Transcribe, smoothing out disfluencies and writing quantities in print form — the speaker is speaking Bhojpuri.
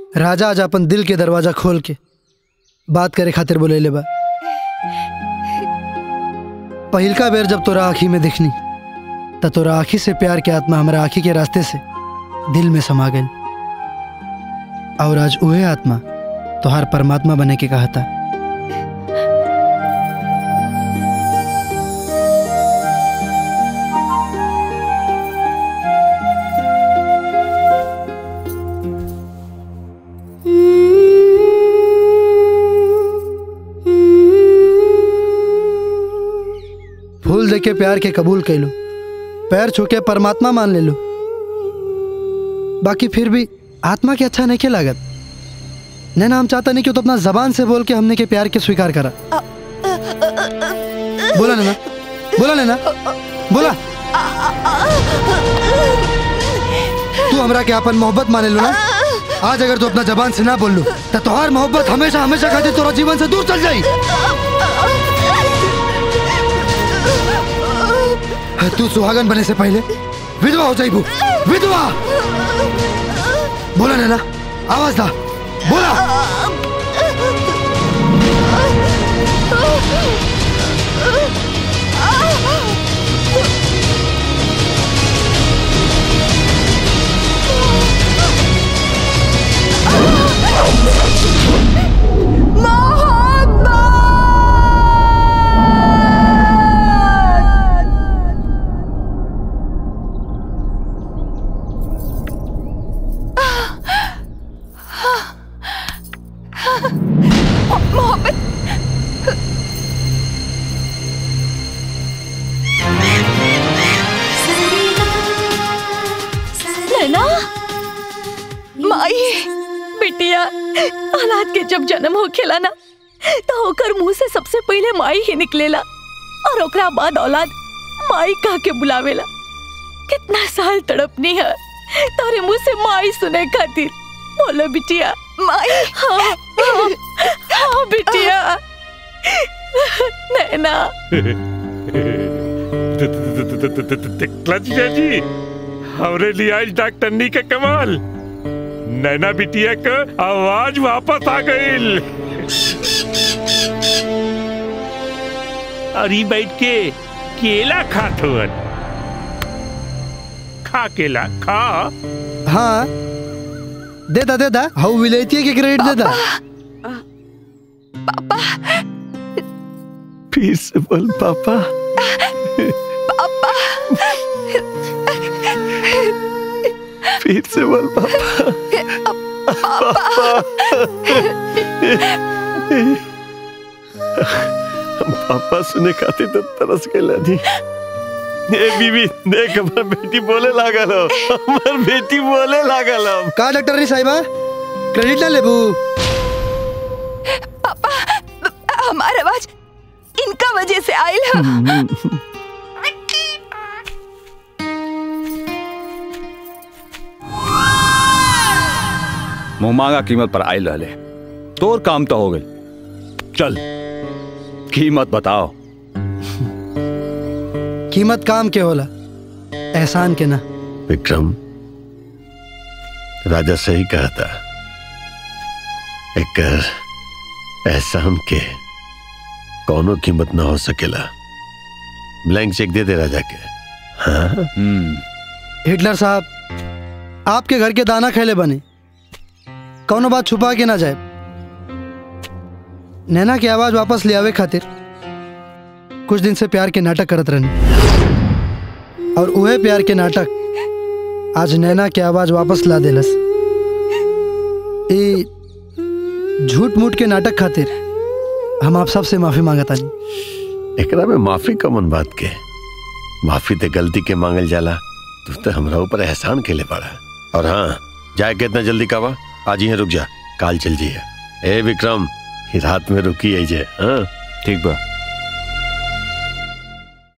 राजा आज अपन दिल के दरवाजा खोल के बात करे खातिर बोले ले बा। पहिलका बेर जब तोरा आँखी में दिखनी त तोरा आँखी से प्यार के आत्मा हमारा आँखी के रास्ते से दिल में समा गई और आज उहे आत्मा तोहार परमात्मा बने के कहा था। फूल देके प्यार के कबूल कर लो, पैर छू के परमात्मा मान ले लो, बाकी फिर भी आत्मा के अच्छा नहीं के लागत। नैना हम चाहता नहीं कि तो अपना जबान से बोल के हमने के प्यार के स्वीकार करा। बोला नैना, बोला नैना, बोला। तू हमरा के अपन मोहब्बत माने लो ना। आज अगर तू अपना जबान से ना बोल लो तो तोहार मोहब्बत हमेशा हमेशा खातिर तोरा जीवन से दूर चल जाई। तू सुहागन बने से पहले विधवा हो जाइबू, विधवा। बोला नैना, आवाज दा, बोला। औलाद के जब जन्म हो खेला ना तो होकर मुंह से सबसे पहले माई ही निकलेला और ओकरा बाद औलाद माई कह के बुलावेला। कितना साल तड़पनी है तारे मुंह से माई सुने खातिर। बोलो बिटिया, माई। हाँ, हाँ, हाँ बिटिया। नैना। जी हमरे लिए आज डॉक्टरनी के कमाल। नैना बिटिया का आवाज वापस आ गई। अरे बैठ के केला खात हुअन। खा केला खा। हाँ दे दा हाउ विलेती के क्रेडिट दे दा। पापा फिर से बोल पापा। पापा फिर से बोल पापा। पापा हम पापा सुने खाते तो तरस के लानी। ए बीबी देख हमार बेटी बोले लागल हो, हमार बेटी बोले लागल हो। का डॉक्टर साहिबा क्रेडिट ना लेबू। पापा हमार आवाज इनका वजह से आयल है। मुँह मांगा कीमत पर आयल रहले, तोर काम तो हो गई। चल कीमत बताओ। कीमत काम के होला, एहसान के ना। विक्रम राजा सही कहा था, एक एहसान के कौनो कीमत ना हो सकेला। ब्लैंक चेक दे दे राजा के। हाँ? हिटलर साहब आपके घर के दाना खेले बने, कौनो बात छुपा के ना जाए। नैना की आवाज वापस ले आवे खातिर कुछ दिन से प्यार के नाटक करत रहनी, और उहे प्यार के नाटक आज नैना की आवाज वापस ला देलस। ए झूठ मूठ के नाटक खातिर हम आप सबसे माफी मांगता नहीं। एकरा में माफी कमन बात के, माफी ते गलती के मांगल जाला। तू तो हमरा ऊपर एहसान के ले पड़ा। और हाँ जाए के इतना जल्दी कावा, आज ही रुक जा, काल चल जाइए। ए विक्रम रात में रुकी है जे। हाँ ठीक बा।